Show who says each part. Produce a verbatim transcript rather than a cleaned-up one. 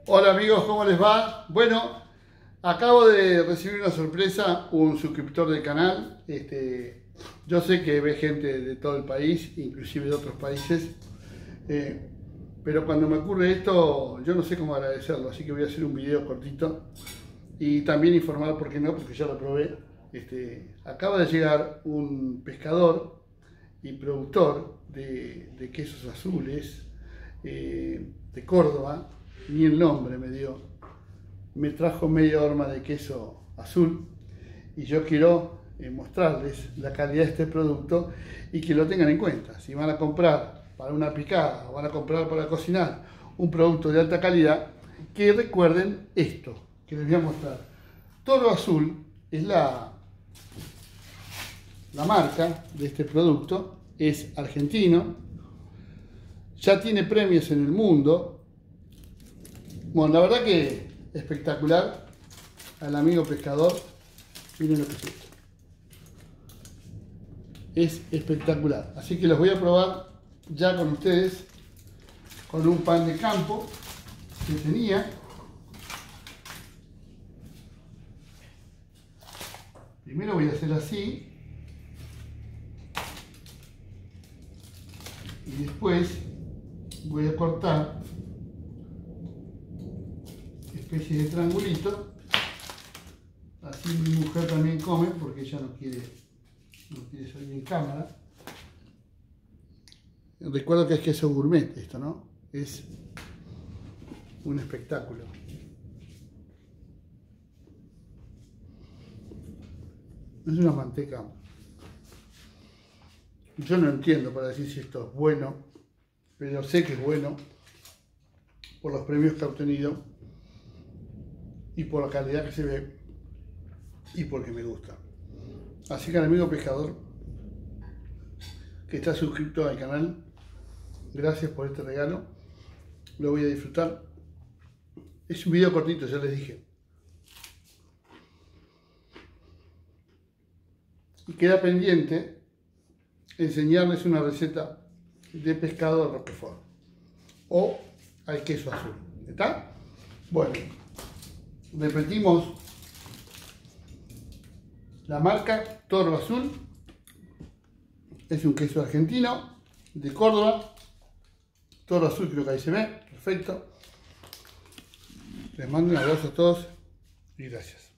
Speaker 1: Hola amigos, ¿cómo les va? Bueno, acabo de recibir una sorpresa, un suscriptor del canal. Este, yo sé que ve gente de todo el país, inclusive de otros países, eh, pero cuando me ocurre esto, yo no sé cómo agradecerlo, así que voy a hacer un video cortito y también informar, por qué no, porque ya lo probé. Este, acaba de llegar un pescador y productor de, de quesos azules eh, de Córdoba. Ni el nombre me dio. Me trajo media horma de queso azul y yo quiero eh, mostrarles la calidad de este producto y que lo tengan en cuenta. Si van a comprar para una picada o van a comprar para cocinar un producto de alta calidad, que recuerden esto que les voy a mostrar. Toro Azul es la, la marca de este producto, es argentino, ya tiene premios en el mundo. Bueno, la verdad que espectacular. Al amigo pescador, miren lo que es esto. Es espectacular. Así que los voy a probar ya con ustedes, con un pan de campo que tenía. Primero voy a hacer así. Y después voy a cortar especie de triangulito, así mi mujer también come porque ella no quiere, no quiere salir en cámara. Recuerdo que es queso gourmet esto, ¿no? Es un espectáculo. Es una manteca. Yo no entiendo para decir si esto es bueno, pero sé que es bueno por los premios que ha obtenido y por la calidad que se ve y porque me gusta. Así que al amigo pescador que está suscrito al canal, gracias por este regalo, lo voy a disfrutar. Es un video cortito, ya les dije, y queda pendiente enseñarles una receta de pescado de Roquefort o al queso azul. ¿Está? Bueno, repetimos: la marca Toro Azul es un queso argentino de Córdoba. Toro Azul, creo que ahí se ve, perfecto. Les mando un abrazo a todos y gracias.